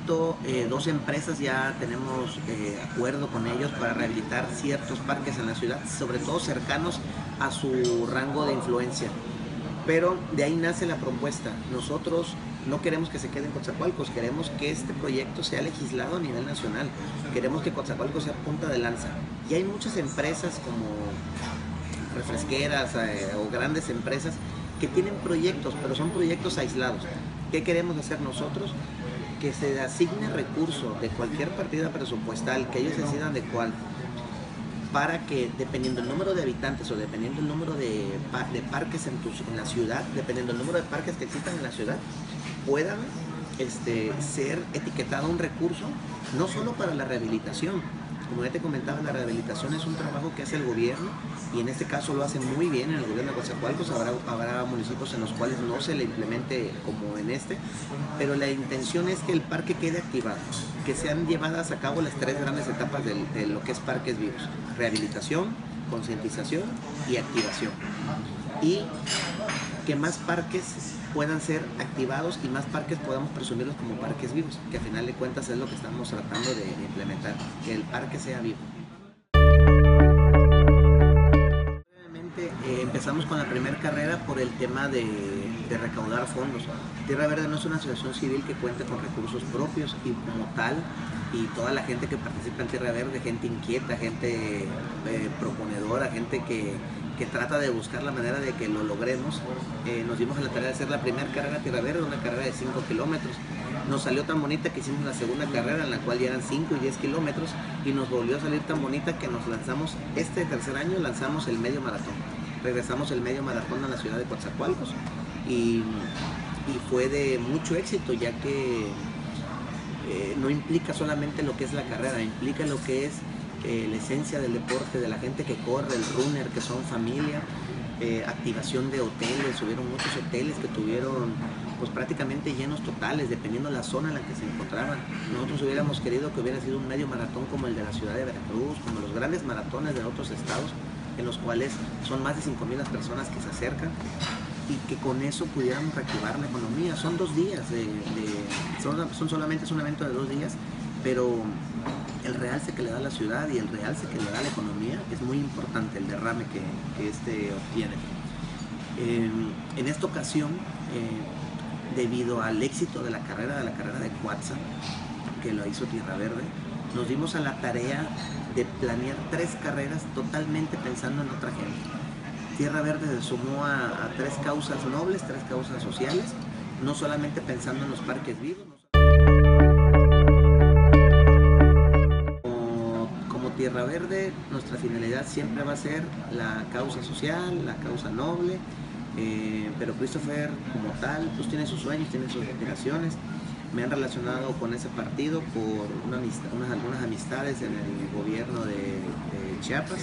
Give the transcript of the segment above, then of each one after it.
momento 2 empresas ya tenemos acuerdo con ellos para rehabilitar ciertos parques en la ciudad, sobre todo cercanos a su rango de influencia. Pero de ahí nace la propuesta. Nosotros no queremos que se quede en Coatzacoalcos, queremos que este proyecto sea legislado a nivel nacional. Queremos que Coatzacoalcos sea punta de lanza. Y hay muchas empresas como refresqueras o grandes empresas que tienen proyectos, pero son proyectos aislados. ¿Qué queremos hacer nosotros? Que se asigne recurso de cualquier partida presupuestal, que ellos decidan de cuál, para que dependiendo del número de habitantes o dependiendo del número de parques en la ciudad, dependiendo del número de parques que existan en la ciudad, puedan ser etiquetado un recurso, no solo para la rehabilitación. Como ya te comentaba, la rehabilitación es un trabajo que hace el gobierno y en este caso lo hace muy bien en el gobierno de Coatzacoalcos. Habrá municipios en los cuales no se le implemente como en este, pero la intención es que el parque quede activado, que sean llevadas a cabo las 3 grandes etapas de lo que es Parques Vivos: rehabilitación, concientización y activación. Y que más parques puedan ser activados y más parques podamos presumirlos como parques vivos, que al final de cuentas es lo que estamos tratando de implementar, que el parque sea vivo. Obviamente empezamos con la primera carrera por el tema de recaudar fondos. Tierra Verde no es una asociación civil que cuente con recursos propios y como tal, y toda la gente que participa en Tierra Verde, gente inquieta, gente proponedora, gente que trata de buscar la manera de que lo logremos, nos dimos a la tarea de hacer la primera carrera Tierra Verde, una carrera de 5 kilómetros. Nos salió tan bonita que hicimos la segunda carrera, en la cual ya eran 5 y 10 kilómetros, y nos volvió a salir tan bonita que nos lanzamos, este tercer año lanzamos el medio maratón. Regresamos el medio maratón a la ciudad de Coatzacoalcos y fue de mucho éxito, ya que no implica solamente lo que es la carrera, implica lo que es la esencia del deporte, de la gente que corre, el runner, que son familia, activación de hoteles. Hubieron muchos hoteles que tuvieron pues prácticamente llenos totales, dependiendo de la zona en la que se encontraban. Nosotros hubiéramos querido que hubiera sido un medio maratón como el de la ciudad de Veracruz, como los grandes maratones de otros estados, en los cuales son más de 5,000 las personas que se acercan, y que con eso pudiéramos reactivar la economía. Son 2 días, solamente es un evento de 2 días, pero el realce que le da a la ciudad y el realce que le da a la economía es muy importante, el derrame que obtiene. En esta ocasión, debido al éxito de la carrera de Coatza, que lo hizo Tierra Verde, nos dimos a la tarea de planear 3 carreras totalmente pensando en otra gente. Tierra Verde se sumó a 3 causas nobles, 3 causas sociales, no solamente pensando en los parques vivos. Como Tierra Verde, nuestra finalidad siempre va a ser la causa social, la causa noble, pero Christopher como tal pues tiene sus sueños, tiene sus aspiraciones. Me han relacionado con ese partido por algunas amistades en el gobierno de Chiapas.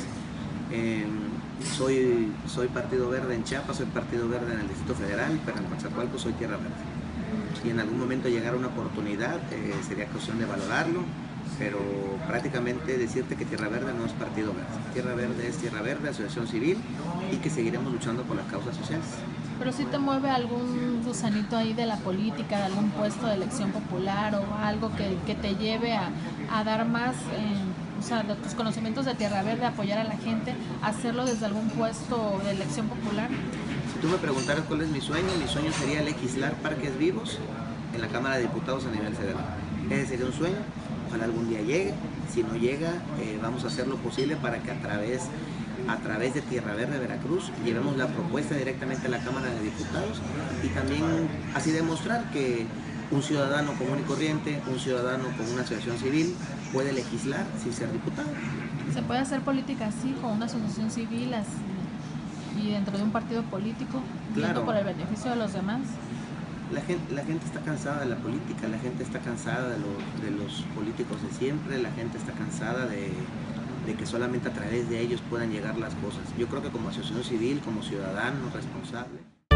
Soy Partido Verde en Chiapas, soy Partido Verde en el Distrito Federal, pero en Coatzacoalcos soy Tierra Verde. Si en algún momento llegara una oportunidad, sería cuestión de valorarlo, pero prácticamente decirte que Tierra Verde no es Partido Verde. Tierra Verde es Tierra Verde, asociación civil, y que seguiremos luchando por las causas sociales. Pero si te mueve algún gusanito ahí de la política, de algún puesto de elección popular o algo que te lleve a dar más, o sea, de tus conocimientos de Tierra Verde, apoyar a la gente, hacerlo desde algún puesto de elección popular. Si tú me preguntaras cuál es mi sueño sería legislar parques vivos en la Cámara de Diputados a nivel federal. Ese sería un sueño, ojalá algún día llegue. Si no llega, vamos a hacer lo posible para que a través de Tierra Verde Veracruz llevemos la propuesta directamente a la Cámara de Diputados, y también así demostrar que un ciudadano común y corriente, un ciudadano con una asociación civil puede legislar sin ser diputado. ¿Se puede hacer política así, con una asociación civil así, y dentro de un partido político, Claro, por el beneficio de los demás? La gente está cansada de la política, la gente está cansada de los políticos de siempre, la gente está cansada de que solamente a través de ellos puedan llegar las cosas. Yo creo que como asociación civil, como ciudadano responsable.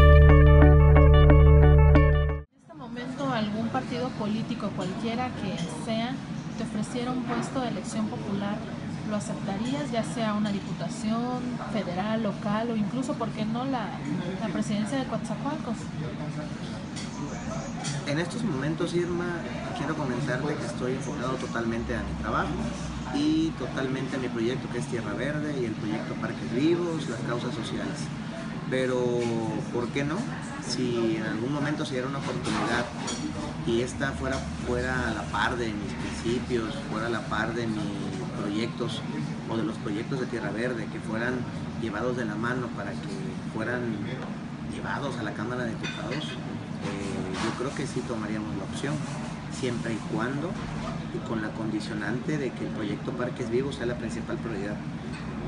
En este momento, algún partido político, cualquiera que sea, te ofreciera un puesto de elección popular, ¿lo aceptarías, ya sea una diputación federal, local o incluso, por qué no, la presidencia de Coatzacoalcos? En estos momentos, Irma, quiero comentarte que estoy enfocado totalmente a mi trabajo y totalmente a mi proyecto, que es Tierra Verde, y el proyecto Parques Vivos, las causas sociales. Pero, ¿por qué no? Si en algún momento se diera una oportunidad y esta fuera a la par de mis principios, fuera a la par de mis proyectos o de los proyectos de Tierra Verde, que fueran llevados de la mano para que fueran llevados a la Cámara de Diputados, yo creo que sí tomaríamos la opción, siempre y cuando, y con la condicionante de que el proyecto Parques Vivos sea la principal prioridad.